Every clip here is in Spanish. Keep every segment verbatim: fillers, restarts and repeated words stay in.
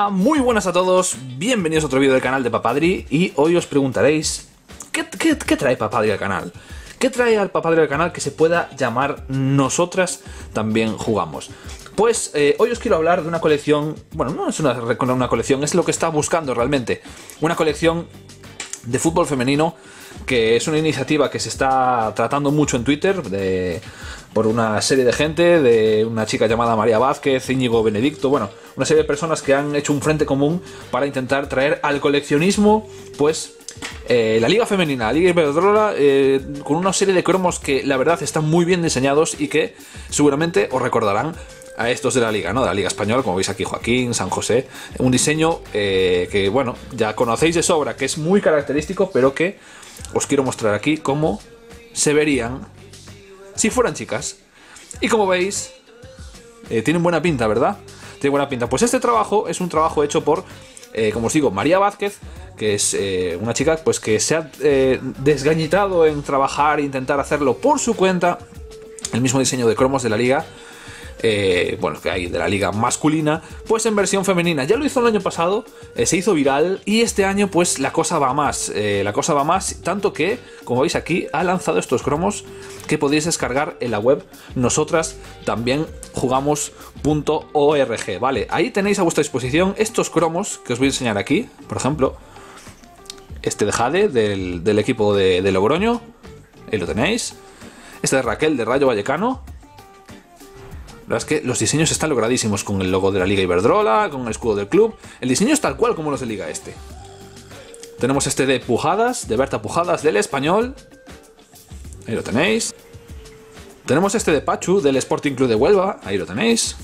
Hola, muy buenas a todos, bienvenidos a otro vídeo del canal de Papadri. Y hoy os preguntaréis, ¿qué, qué, qué trae Papadri al canal? ¿Qué trae al Papadri al canal que se pueda llamar Nosotras También Jugamos? Pues eh, hoy os quiero hablar de una colección, bueno, no es una, una colección, es lo que está buscando realmente. Una colección de fútbol femenino, que es una iniciativa que se está tratando mucho en Twitter de, por una serie de gente, de una chica llamada María Vázquez, Íñigo Benedicto, bueno, una serie de personas que han hecho un frente común para intentar traer al coleccionismo, pues, eh, la Liga Femenina, la Liga Iberdrola, eh, con una serie de cromos que la verdad están muy bien diseñados y que seguramente os recordarán a estos de la Liga, ¿no? De la Liga Española, como veis aquí, Joaquín, San José. Un diseño eh, que, bueno, ya conocéis de sobra, que es muy característico, pero que os quiero mostrar aquí cómo se verían si fueran chicas. Y como veis, eh, tienen buena pinta, ¿verdad? Tienen buena pinta. Pues este trabajo es un trabajo hecho por, eh, como os digo, María Vázquez, que es eh, una chica pues que se ha eh, desgañitado en trabajar e intentar hacerlo por su cuenta, el mismo diseño de cromos de la Liga. Eh, bueno, que hay de la liga masculina, pues en versión femenina. Ya lo hizo el año pasado, eh, se hizo viral, y este año pues la cosa va más, eh, la cosa va más, tanto que, como veis aquí, ha lanzado estos cromos que podéis descargar en la web Nosotras También Jugamos punto org, ¿vale? Ahí tenéis a vuestra disposición estos cromos que os voy a enseñar aquí, por ejemplo, este de Jade, del, del equipo de, de Logroño, ahí lo tenéis, este de Raquel, de Rayo Vallecano. La verdad es que los diseños están logradísimos, con el logo de la Liga Iberdrola, con el escudo del club. El diseño es tal cual como los de Liga este. Tenemos este de Pujadas, de Berta Pujadas, del Español. Ahí lo tenéis. Tenemos este de Pachu, del Sporting Club de Huelva. Ahí lo tenéis.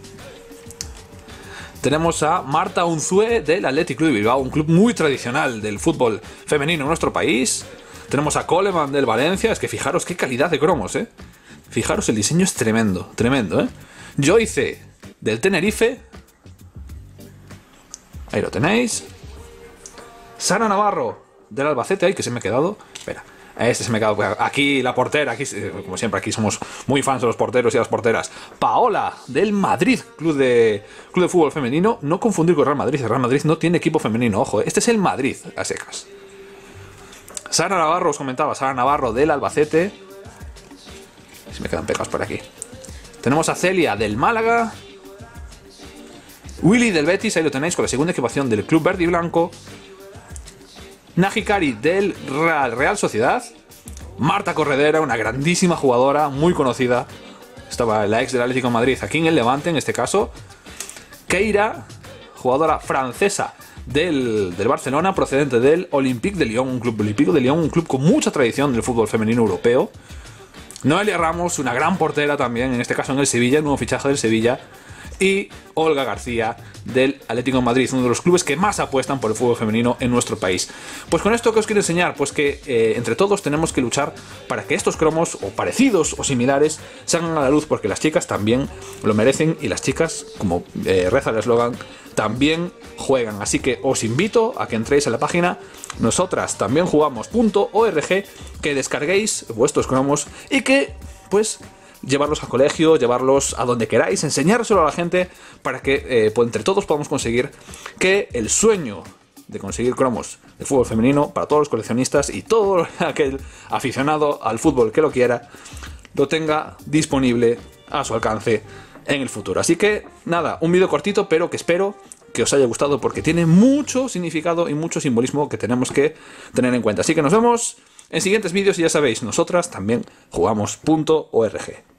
Tenemos a Marta Unzue, del Athletic Club de Bilbao, un club muy tradicional del fútbol femenino en nuestro país. Tenemos a Coleman, del Valencia. Es que fijaros qué calidad de cromos, ¿eh? Fijaros, el diseño es tremendo, tremendo, ¿eh? Joyce, del Tenerife. Ahí lo tenéis. Sara Navarro, del Albacete. Ahí que se me ha quedado. Espera, este se me ha quedado. Aquí la portera, aquí, como siempre, aquí somos muy fans de los porteros y las porteras. Paola, del Madrid, Club de, Club de Fútbol Femenino. No confundir con Real Madrid. El Real Madrid no tiene equipo femenino, ojo, ¿eh? Este es el Madrid, a secas. Sara Navarro, os comentaba, Sara Navarro, del Albacete. Se me quedan pegados por aquí. Tenemos a Celia, del Málaga. Willy, del Betis, ahí lo tenéis, con la segunda equipación del Club Verde y Blanco. Najikari, del Real, Real Sociedad. Marta Corredera, una grandísima jugadora, muy conocida. Estaba la ex del Atlético de Madrid, aquí en el Levante, en este caso. Keira, jugadora francesa del, del Barcelona, procedente del Olympique de Lyon, un club olímpico de Lyon, un club con mucha tradición del fútbol femenino europeo. Noelia Ramos, una gran portera también, en este caso en el Sevilla, el nuevo fichaje del Sevilla. Y Olga García, del Atlético de Madrid, uno de los clubes que más apuestan por el fútbol femenino en nuestro país. Pues con esto que os quiero enseñar, pues que eh, entre todos tenemos que luchar para que estos cromos, o parecidos o similares, salgan a la luz, porque las chicas también lo merecen, y las chicas, como eh, reza el eslogan, también juegan. Así que os invito a que entréis a la página Nosotras También Jugamos punto org, que descarguéis vuestros cromos y que, pues, llevarlos al colegio, llevarlos a donde queráis, enseñárselo a la gente, para que eh, pues, entre todos podamos conseguir que el sueño de conseguir cromos de fútbol femenino para todos los coleccionistas y todo aquel aficionado al fútbol que lo quiera, lo tenga disponible a su alcance en el futuro. Así que nada, un vídeo cortito, pero que espero que os haya gustado, porque tiene mucho significado y mucho simbolismo que tenemos que tener en cuenta. Así que nos vemos en siguientes vídeos, y ya sabéis, Nosotras También Jugamos punto org.